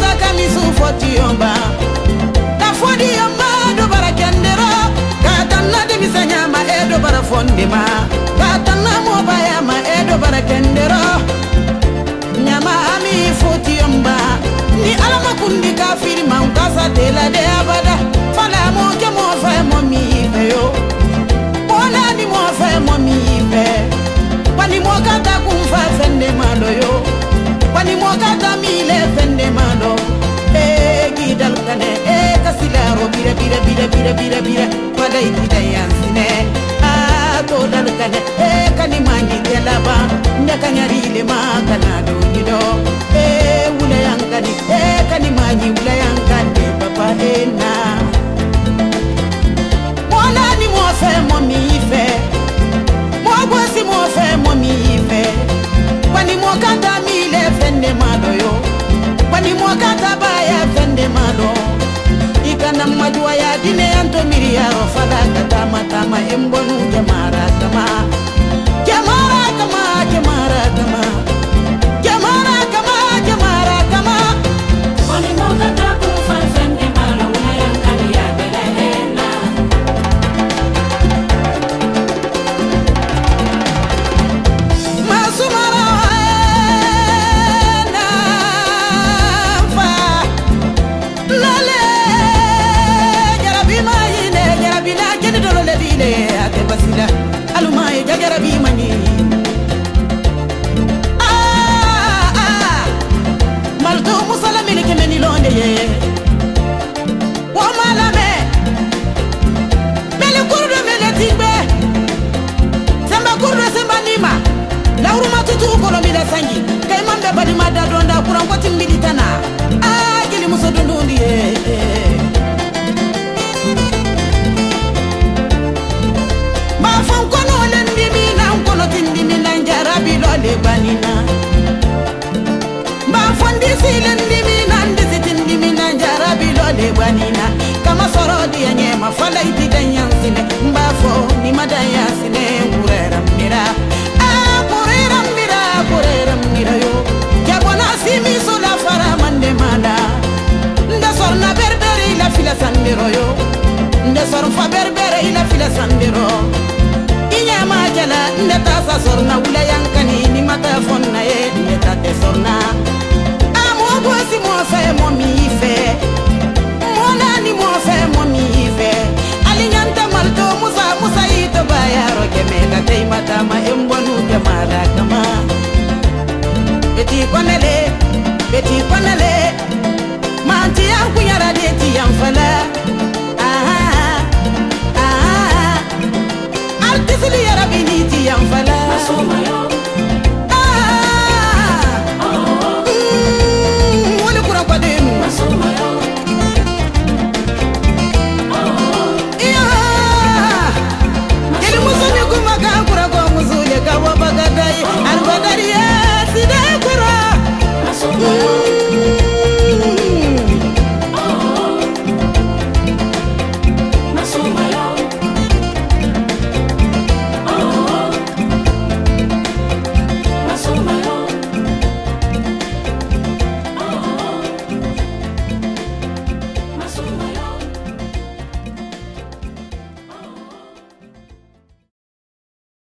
kata kami sufoti yomba da fodi yomba do barakendero kata na de misanya ma edo barafonde ma kata na mo baya ma edo barakendero nyama ami foti yomba ni alama kundi kafiri ma ukasa tela de abada fala mo ke mo fa mo mi fe yo ona ni mo fa mo mi fe pani mo kata kumfa fende malo yo pani mo kata mile fende malo gidal kane kasilaro bire bire bire bire bire bire pada itida yansine to dal kane kani mangi gelaba ndakanyari le makana do gido wule yankani kani mangi wule yankani papa ena wala ni mo fe mo mi fe mo gosi mo fe mo mi fe pani mo kata mile fende malo yo pani mo kata baya fende malo ikana majwa ya dine anto miria fada kata matama embonu jamara kama jamara kama jamara kama jamara kama jamara kama pani mo kata ku fende malo ya kaliya belena masumara ate basila alumay jagara bi mani malto musala mini ke meni londe ye wa malame mele kurdo mele tigbe samba kurdo samba nima lawru matutu ko lo mila sangi kay mambe badi madda donda kuran ko timbidi tana gili muso dondundi ye le banina ba fondi silendi mina ndizitindi mina jarabi lo le banina kama soro di anye mafala iti danyansine mbafo ni madaya sine kurera mira kurera mira yo jabona simi sola fara mande manda nda sorna berbere ila fila sandero yo nda sorfa berbere ila fila sandero inyama jala nda tasa sorna wula yankani ni mata fonna ye nda te sorna amo gosi mo fe mo mi fe mona ni mo fe mo mi fe alinyanta malto musa ito bayaro kemeka te mata ma embonu jamala kama eti konele